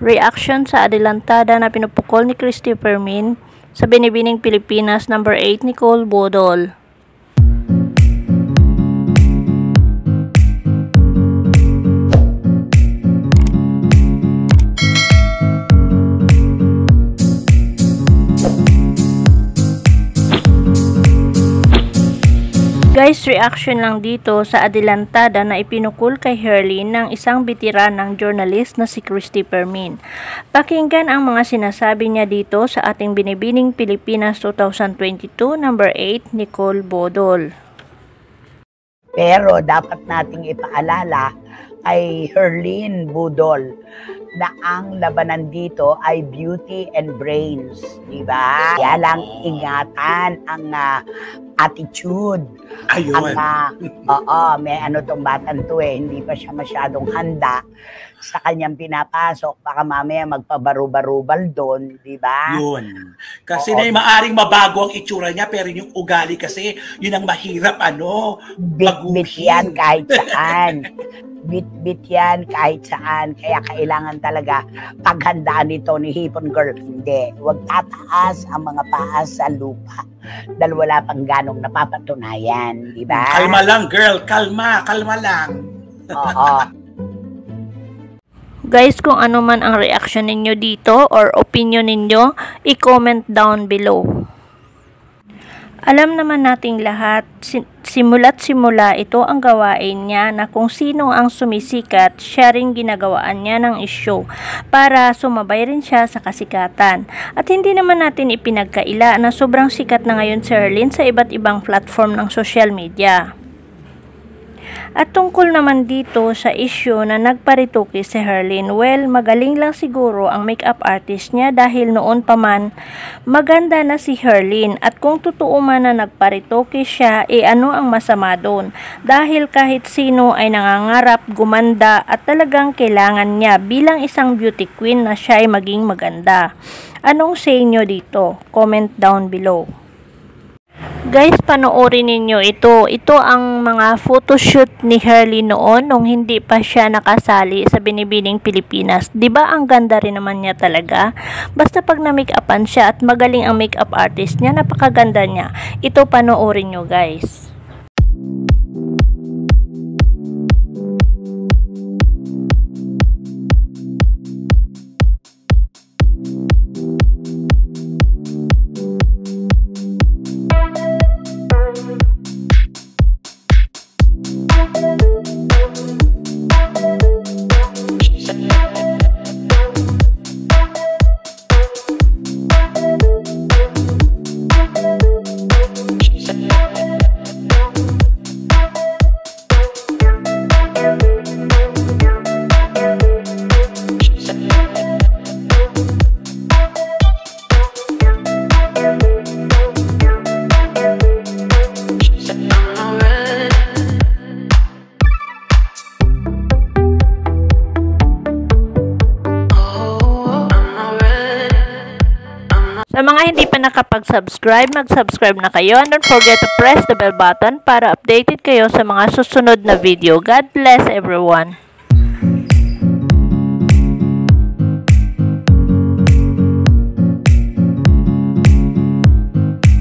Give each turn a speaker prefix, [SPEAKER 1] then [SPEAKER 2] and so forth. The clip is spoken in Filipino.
[SPEAKER 1] Reaction sa adelantada na pinupukol ni Christopher Min sa Binibining Pilipinas number 8 Nicole Bodol. Guys, reaction lang dito sa adelantada na ipinukol kay Herlin ng isang bitiran ng journalist na si Christopher Min. Pakinggan ang mga sinasabi niya dito sa ating Binibining Pilipinas 2022 number 8 Nicole Bodol.
[SPEAKER 2] Pero dapat nating ipaalala kay Herlin Bodol na ang labanan dito ay beauty and brains, di ba? Kaya lang ingatan ang attitude.
[SPEAKER 3] Ayun.
[SPEAKER 2] May ano tong batang to hindi pa siya masyadong handa sa kanyang pinapasok. Baka mamaya magpabaru-barubal doon, di ba?
[SPEAKER 3] Yun. Kasi na maaring mabago ang itsura niya, pero yung ugali kasi, yun ang mahirap,
[SPEAKER 2] Bit-bit yan kahit saan. Bit-bit yan kahit saan. Kaya kailangan talaga paghandaan nito ni Hipon Girl. Hindi. Huwag tataas ang mga paa sa lupa. Dahil wala pang ganong napapatunayan. Di ba?
[SPEAKER 3] Kalma lang, girl. Kalma. Kalma lang.
[SPEAKER 2] Oo.
[SPEAKER 1] Guys, kung ano man ang reaction ninyo dito or opinion ninyo, i-comment down below. Alam naman nating lahat, simula't simula ito ang gawain niya na kung sino ang sumisikat, siya rin ginagawaan niya ng issue para sumabay rin siya sa kasikatan. At hindi naman natin ipinagkaila na sobrang sikat na ngayon si Herlin sa iba't ibang platform ng social media. At tungkol naman dito sa issue na nagparituki si Herlin, well, magaling lang siguro ang makeup artist niya dahil noon pa man maganda na si Herlin. At kung totoo man na nagparituki siya, ano ang masama doon? Dahil kahit sino ay nangangarap gumanda at talagang kailangan niya bilang isang beauty queen na siya ay maging maganda. Anong say nyo dito? Comment down below. Guys, panoorin ninyo ito. Ito ang mga photoshoot ni Herlin noon nung hindi pa siya nakasali sa Binibining Pilipinas. 'Di ba ang ganda rin naman niya talaga? Basta pag na-makeupan siya at magaling ang makeup artist niya, napakaganda niya. Ito panoorin nyo, guys. Sa mga hindi pa nakapag-subscribe, mag-subscribe na kayo and don't forget to press the bell button para updated kayo sa mga susunod na video. God bless everyone!